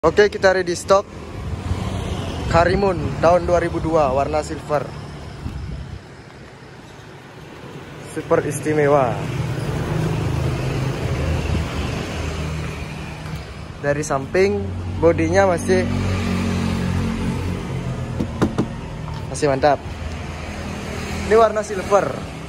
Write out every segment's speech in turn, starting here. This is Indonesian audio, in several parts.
Oke, kita ready stock Karimun tahun 2002 warna silver. Super istimewa. Dari samping bodinya masih mantap. Ini warna silver.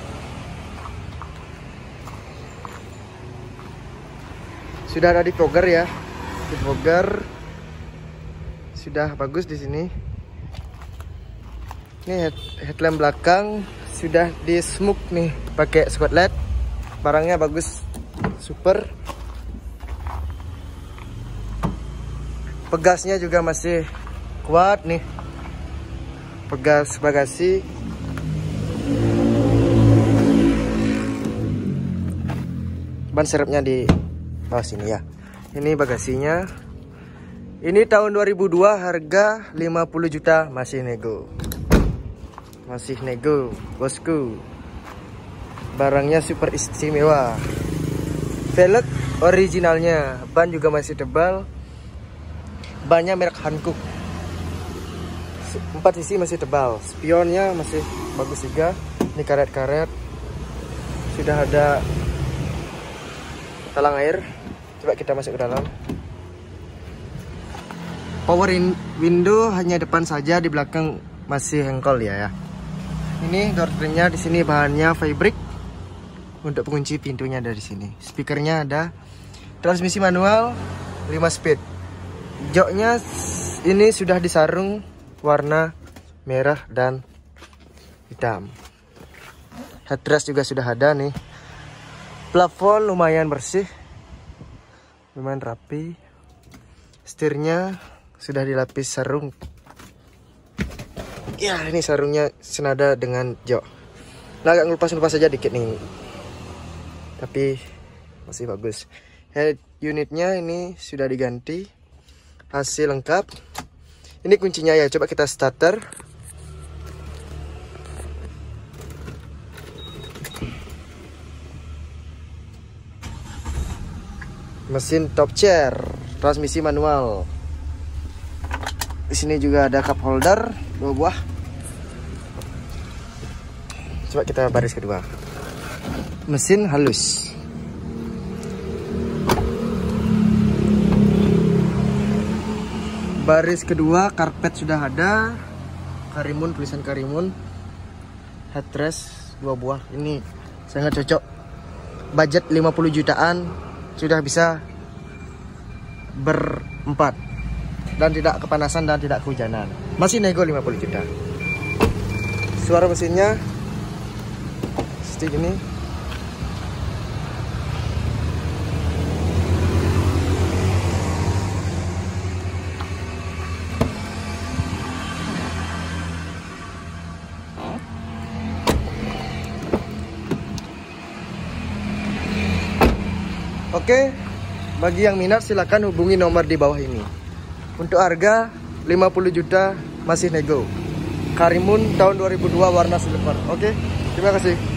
Sudah ada defogger ya. Defogger sudah bagus di sini. Ini headlamp belakang sudah di smoke nih pakai spotlight. Barangnya bagus, super. Pegasnya juga masih kuat nih. Pegas bagasi. Ban serepnya di bawah sini ya. Ini bagasinya. Ini tahun 2002, harga 50 juta, masih nego. Masih nego, bosku. Barangnya super istimewa. Velg originalnya, ban juga masih tebal. Bannya merek Hankook. 4 sisi masih tebal. Spionnya masih bagus juga. Ini karet-karet. Sudah ada talang air. Coba kita masuk ke dalam. Power window hanya depan saja, di belakang masih hengkol ya. Ini door trimnya di sini bahannya fabric. Untuk pengunci pintunya dari sini. Speakernya ada. Transmisi manual 5 speed. Joknya ini sudah disarung warna merah dan hitam. Headrest juga sudah ada nih. Plafon lumayan bersih, lumayan rapi. Setirnya sudah dilapis sarung. Ya, ini sarungnya senada dengan jok. Nah, agak ngelupas-ngelupas saja dikit nih, tapi masih bagus. Head unitnya ini sudah diganti, hasil lengkap. Ini kuncinya ya, coba kita starter. Mesin top chair, transmisi manual. Di sini juga ada cup holder 2 buah. Coba kita baris kedua. Mesin halus. Baris kedua, karpet sudah ada. Karimun, tulisan Karimun. Headrest 2 buah. Ini sangat cocok. Budget 50 jutaan sudah bisa berempat. Dan tidak kepanasan dan tidak kehujanan. Masih nego 50 juta. Suara mesinnya seperti ini. Oke, bagi yang minat silahkan hubungi nomor di bawah ini. Untuk harga 50 juta masih nego. Karimun tahun 2002 warna silver. Oke, terima kasih.